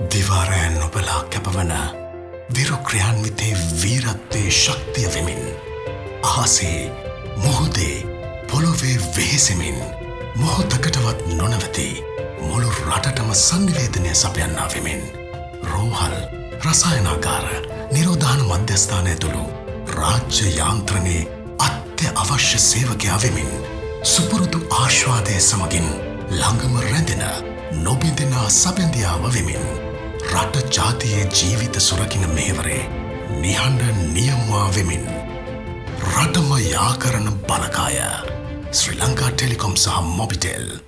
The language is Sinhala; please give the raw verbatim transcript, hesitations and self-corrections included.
දිවාරෑන් නොබලා කැපවන විරුක්‍රියාන්විතේ වීරත්වයේ ශක්තිය වෙමින් අහසේ මුහුදේ පොළොවේ වෙහෙසෙමින් මොහොතකටවත් නොනවති මුළු රටටම සංනිවේදනය සපයන්නා වෙමින් රෝහල් රසායනාගාර නිරෝධාන මධ්‍යස්ථානය ඇතුළු රාජ්‍ය යාන්ත්‍රණයේ අත්‍ය අවශ්‍ය සේවකයා වෙමින් සුපුරුදු ආශ්වාදය සමගින් ළඟම රැඳෙන නොබිඳෙන සබැඳියාව වෙමින් රට ජාතියේ ජීවිත සුරකින මෙහෙවරේ නිහඬ නියම්වා වෙමින් රටම යා කරන බලකාය ශ්‍රී ලංකා ටෙලිකොම් සහ මොබිටෙල්